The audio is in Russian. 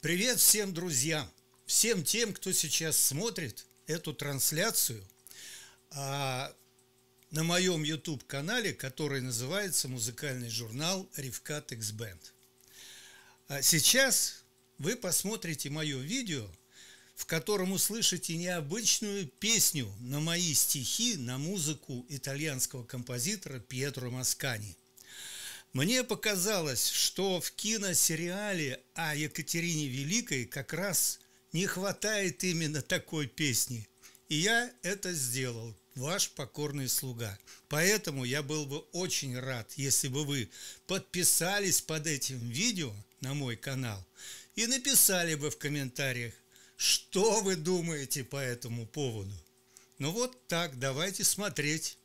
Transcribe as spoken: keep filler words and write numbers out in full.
Привет всем друзьям, всем тем, кто сейчас смотрит эту трансляцию а, на моем YouTube-канале, который называется «Музыкальный журнал Рифкат X Band». А сейчас вы посмотрите мое видео, в котором услышите необычную песню на мои стихи на музыку итальянского композитора Пьетро Маскани. Мне показалось, что в киносериале о Екатерине Великой как раз не хватает именно такой песни. И я это сделал, ваш покорный слуга. Поэтому я был бы очень рад, если бы вы подписались под этим видео на мой канал и написали бы в комментариях, что вы думаете по этому поводу. Ну вот так, давайте смотреть.